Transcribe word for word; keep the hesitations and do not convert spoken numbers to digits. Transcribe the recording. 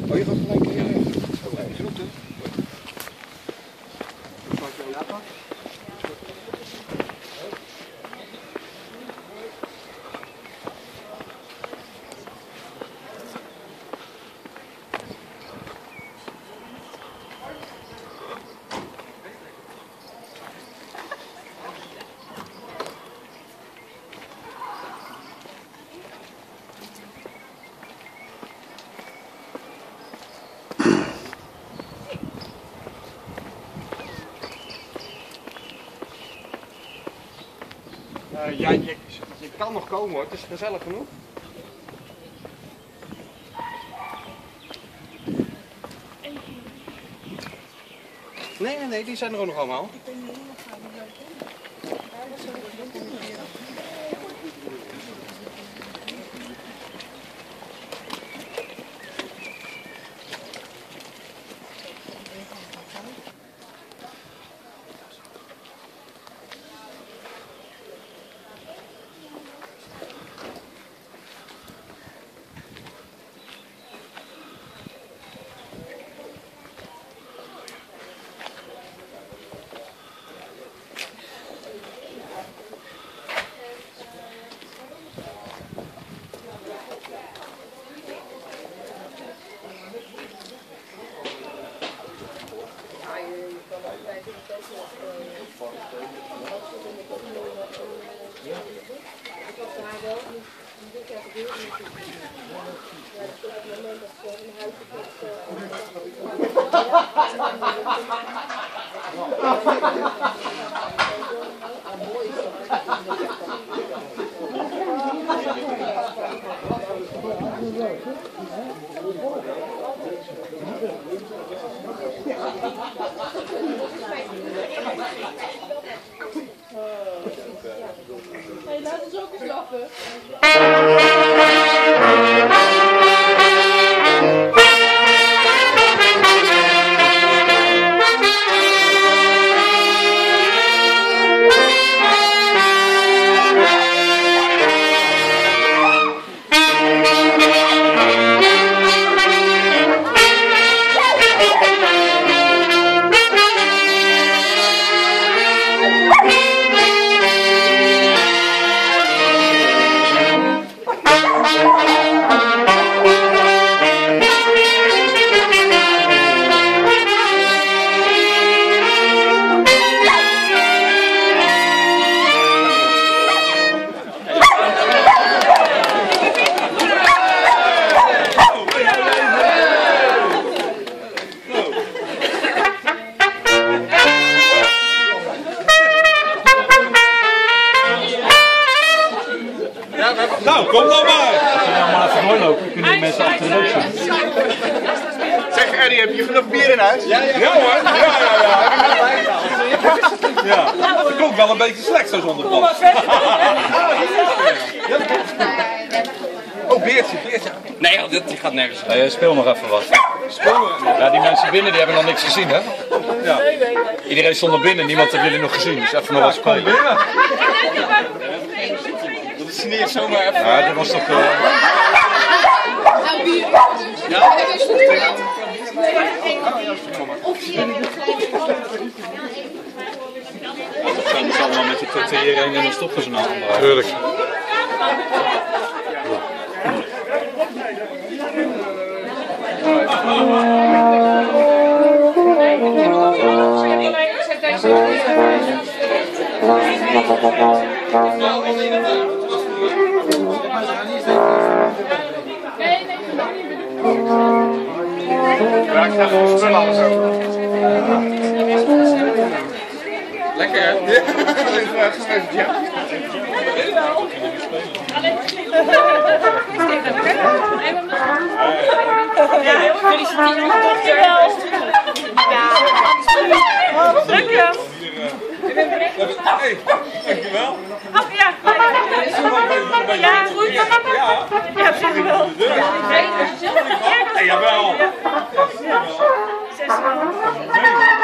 Oh, je gaat gelijk uh, zo bij de groeten. Uh, ja, je, je kan nog komen hoor, het is gezellig genoeg. Nee, nee, nee, die zijn er ook nog allemaal. Hey, laat ons ook eens lachen. Nou, kom dan maar! Ja, maar even doorlopen, kunnen die mensen achter de boot zien. Zeg Eddie, heb je genoeg bier in huis? Ja, ja, ja hoor! Ja, ja, ja! Ja, het komt wel een beetje slecht zo zonder plan. Oh, beertje, beertje. Nee, dit gaat nergens. Nee, speel nog even wat. Ja, die mensen binnen die hebben nog niks gezien, hè? Ja. Iedereen stond er binnen, niemand heeft jullie nog gezien, dus even nog wat spelen. Dat is niet zomaar even. Ja, dat was toch... Uh... Ja? Dat gaan ze allemaal met die tortilla heen en dan stoppen ze nou. Tuurlijk. Lekker hè? Ja. Dankjewel. Hey, dankjewel. Ach ja. Ja, goed. Ja, zeker wel. Ja, jawel. zes wel.